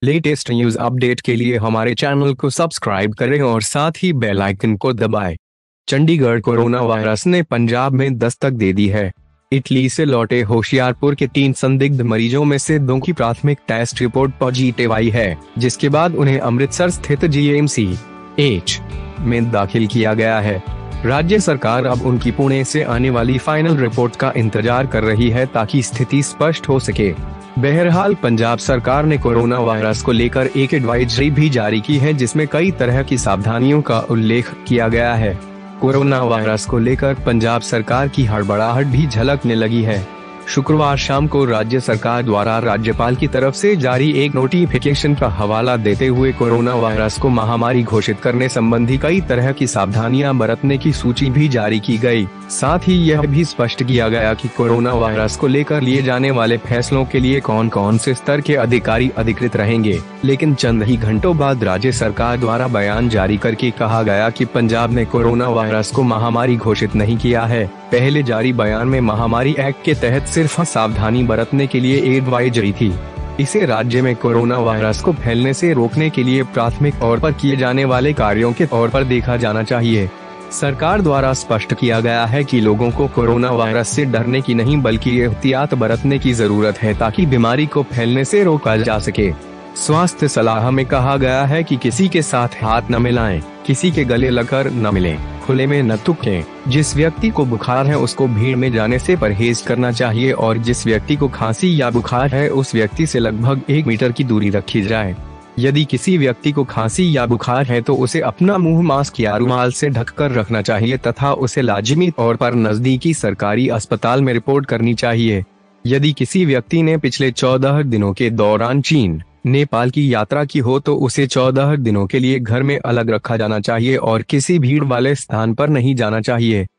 Latest news update के लिए हमारे चैनल को सब्सक्राइब करें और साथ ही बेल आइकन को दबाएं। चंडीगढ़ कोरोना वायरस ने पंजाब में दस्तक दे दी है। इटली से लौटे होशियारपुर के 3 संदिग्ध मरीजों में से 2 की प्राथमिक टेस्ट रिपोर्ट पॉजिटिव आई है, जिसके बाद उन्हें अमृतसर स्थित GMCH में दाखिल किया गया है। राज्य सरकार अब उनकी पुणे से आने वाली फाइनल रिपोर्ट का इंतजार कर रही है ताकि स्थिति स्पष्ट हो सके। बहरहाल पंजाब सरकार ने कोरोना वायरस को लेकर एक एडवाइजरी भी जारी की है, जिसमें कई तरह की सावधानियों का उल्लेख किया गया है। कोरोना वायरस को लेकर पंजाब सरकार की हड़बड़ाहट भी झलकने लगी है। शुक्रवार शाम को राज्य सरकार द्वारा राज्यपाल की तरफ से जारी एक नोटिफिकेशन का हवाला देते हुए कोरोना वायरस को महामारी घोषित करने संबंधी कई तरह की सावधानियां बरतने की सूची भी जारी की गई। साथ ही यह भी स्पष्ट किया गया कि कोरोना वायरस को लेकर लिए जाने वाले फैसलों के लिए कौन कौन से स्तर के अधिकारी अधिकृत रहेंगे। लेकिन चंद ही घंटों बाद राज्य सरकार द्वारा बयान जारी करके कहा गया कि पंजाब ने कोरोना वायरस को महामारी घोषित नहीं किया है। पहले जारी बयान में महामारी एक्ट के तहत सिर्फ सावधानी बरतने के लिए एडवाइजरी थी। इसे राज्य में कोरोना वायरस को फैलने से रोकने के लिए प्राथमिक तौर पर किए जाने वाले कार्यों के तौर पर देखा जाना चाहिए। सरकार द्वारा स्पष्ट किया गया है कि लोगों को कोरोना वायरस से डरने की नहीं बल्कि एहतियात बरतने की जरूरत है ताकि बीमारी को फैलने से रोका जा सके। स्वास्थ्य सलाह में कहा गया है कि किसी के साथ हाथ न मिलाएं, किसी के गले लगकर न मिलें, खुले में न थूकें। जिस व्यक्ति को बुखार है उसको भीड़ में जाने से परहेज करना चाहिए और जिस व्यक्ति को खांसी या बुखार है उस व्यक्ति से लगभग 1 मीटर की दूरी रखी जाए। यदि किसी व्यक्ति को खांसी या बुखार है तो उसे अपना मुंह मास्क या रुमाल से ढककर रखना चाहिए तथा उसे लाजिमी तौर पर नजदीकी सरकारी अस्पताल में रिपोर्ट करनी चाहिए। यदि किसी व्यक्ति ने पिछले 14 दिनों के दौरान चीन, नेपाल की यात्रा की हो तो उसे 14 दिनों के लिए घर में अलग रखा जाना चाहिए और किसी भीड़ वाले स्थान पर नहीं जाना चाहिए।